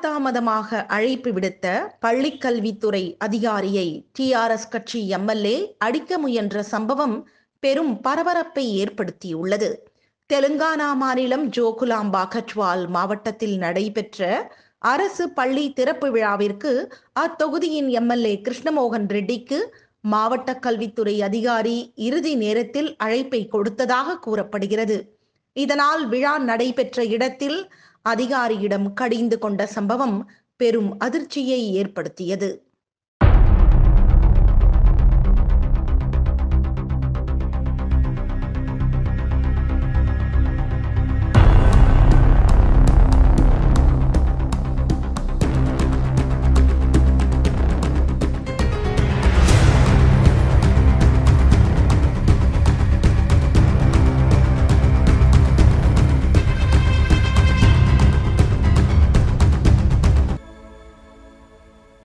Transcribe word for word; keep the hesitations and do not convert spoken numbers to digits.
காலதாமதமாக அழைப்பு விடுத்த பள்ளிக்கல்வித்துறை அதிகாரியை டிஆர்எஸ் கட்சி எம்எல்ஏ அடிக்க முயன்ற சம்பவம் பெரும் பரபரப்பை ஏற்படுத்தியுள்ளது. தெலுங்கானா மாநிலம் ஜோகுலாம்பா கட்வால் மாவட்டத்தில் நடைபெற்ற அரசு பள்ளி திறப்பு விழாவிற்கு அத்தொகுதியின் எம்எல்ஏ கிருஷ்ணமோகன் ரெட்டிக்கு மாவட்ட கல்வித்துறை அதிகாரி இறுதி நேரத்தில் அழைப்பை கொடுத்ததாக கூறப்படுகிறது. இதனால் விழா நடைபெற்ற இடத்தில் அதிகாரியிடம் கடிந்து கொண்ட சம்பவம் பெரும் அதிர்ச்சியை ஏற்படுத்தியது.